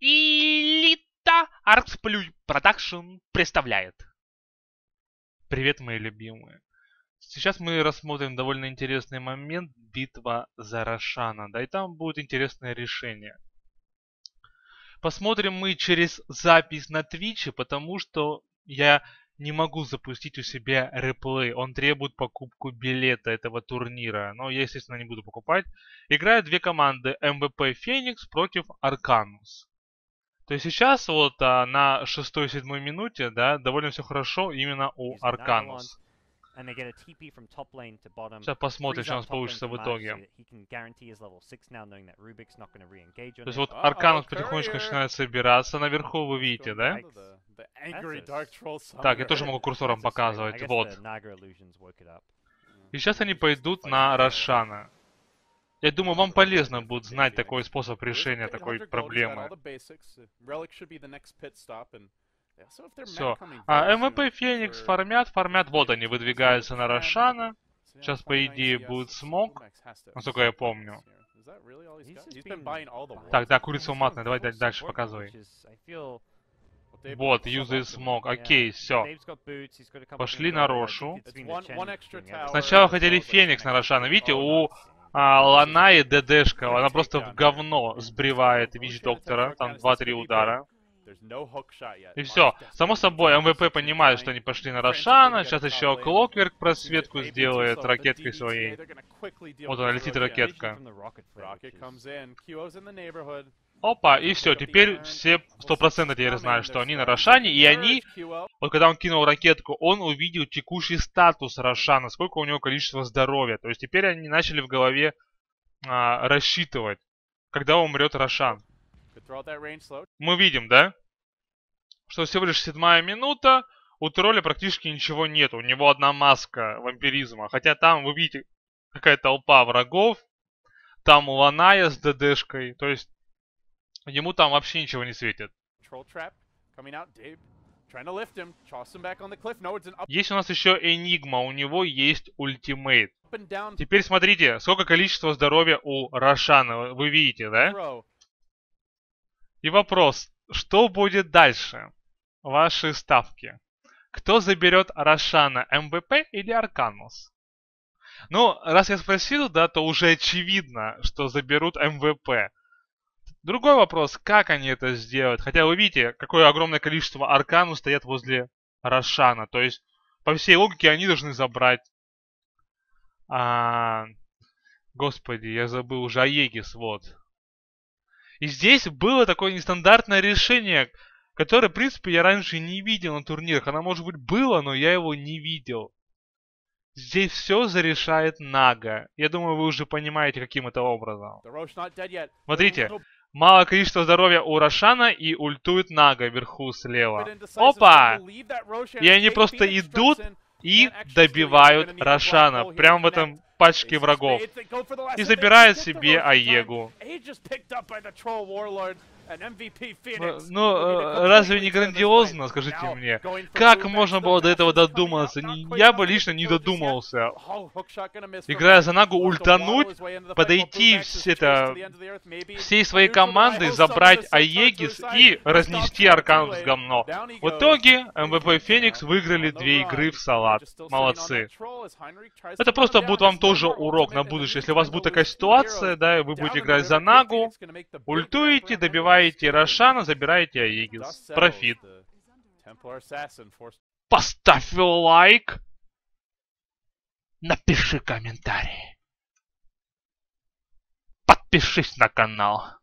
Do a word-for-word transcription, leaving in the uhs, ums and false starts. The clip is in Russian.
Элита Арксплюй Продакшн представляет. Привет, мои любимые. Сейчас мы рассмотрим довольно интересный момент. Битва за Рошана. Да, и там будет интересное решение. Посмотрим мы через запись на Твиче, потому что я не могу запустить у себя реплей. Он требует покупку билета этого турнира. Но я, естественно, не буду покупать. Играют две команды. эм вэ пэ Феникс против Арканус. То есть сейчас вот а, на шестой-седьмой минуте, да, довольно все хорошо именно у Арканус. Сейчас посмотрим, что у нас получится в итоге. То есть вот Арканус потихонечку начинает собираться наверху, вы видите, да? Так, я тоже могу курсором показывать, вот. И сейчас они пойдут на Рошана. Я думаю, вам полезно будет знать такой способ решения такой проблемы. Все. А эм вэ пэ Феникс фармят, фармят. Вот они выдвигаются на Рошана. Сейчас, по идее, будет смог, насколько я помню. Так, да, курица уматная. Давай дальше показывай. Вот, юзает смог. Окей, все. Пошли на Рошу. Сначала хотели Феникс на Рошана. Видите, у а, Ланаи ДДшка, она просто в говно сбривает Вич-доктора. Там два-три удара. И все. Само собой, эм вэ пэ понимает, что они пошли на Рошана. Сейчас еще Клокверк просветку сделает ракеткой своей. Вот она летит, ракетка. Опа, и все. Теперь все сто процентов теперь знают, что они на Рошане. И они, вот когда он кинул ракетку, он увидел текущий статус Рошана. Сколько у него количество здоровья. То есть теперь они начали в голове а, рассчитывать, когда умрет Рошан. Мы видим, да? Что всего лишь седьмая минута, у тролля практически ничего нет. У него одна маска вампиризма. Хотя там, вы видите, какая толпа врагов. Там Ланая с ДДшкой. То есть, ему там вообще ничего не светит. Есть у нас еще Энигма. У него есть ультимейт. Теперь смотрите, сколько количества здоровья у Рошана. Вы видите, да? И вопрос, что будет дальше? Ваши ставки. Кто заберет Рошана, эм вэ пэ или Арканус? Ну, раз я спросил, да, то уже очевидно, что заберут эм вэ пэ. Другой вопрос, как они это сделают? Хотя вы видите, какое огромное количество Арканус стоят возле Рошана. То есть, по всей логике, они должны забрать... А... Господи, я забыл уже Аегис, вот. И здесь было такое нестандартное решение, которое, в принципе, я раньше не видел на турнирах. Оно, может быть, было, но я его не видел. Здесь все зарешает Нага. Я думаю, вы уже понимаете, каким это образом. Смотрите, мало количество здоровья у Рошана и ультует Нага вверху слева. Опа! И они просто идут и добивают Рошана. Прямо в этом пачке врагов. И забирает себе Аегу. Ну, разве не грандиозно, скажите мне? Как можно было до этого додуматься? Я бы лично не додумался. Играя за Нагу, ультануть, подойти это, всей своей командой, забрать Аегис и разнести Арканус в говно. В итоге эм вэ пэ Феникс выиграли две игры в салат. Молодцы. Это просто будет вам тоже урок на будущее. Если у вас будет такая ситуация, да, и вы будете играть за Нагу, ультуете, добиваете Рошана, забираете Аегис. Профит. Поставь лайк. Напиши комментарий. Подпишись на канал.